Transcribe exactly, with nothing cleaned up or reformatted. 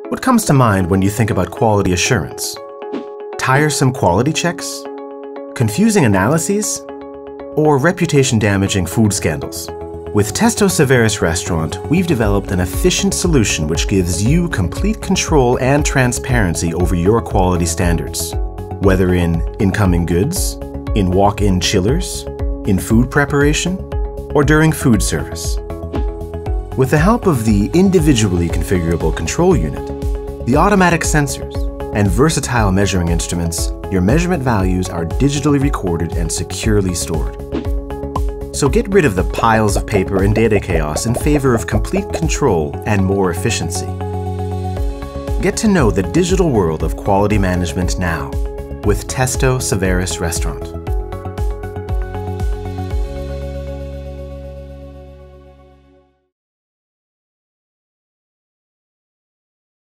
What comes to mind when you think about quality assurance? Tiresome quality checks? Confusing analyses? Or reputation-damaging food scandals? With Testo Saveris Restaurant, we've developed an efficient solution which gives you complete control and transparency over your quality standards. Whether in incoming goods, in walk-in chillers, in food preparation, or during food service. With the help of the individually configurable control unit, the automatic sensors, and versatile measuring instruments, your measurement values are digitally recorded and securely stored. So get rid of the piles of paper and data chaos in favor of complete control and more efficiency. Get to know the digital world of quality management now with Testo Saveris Restaurant.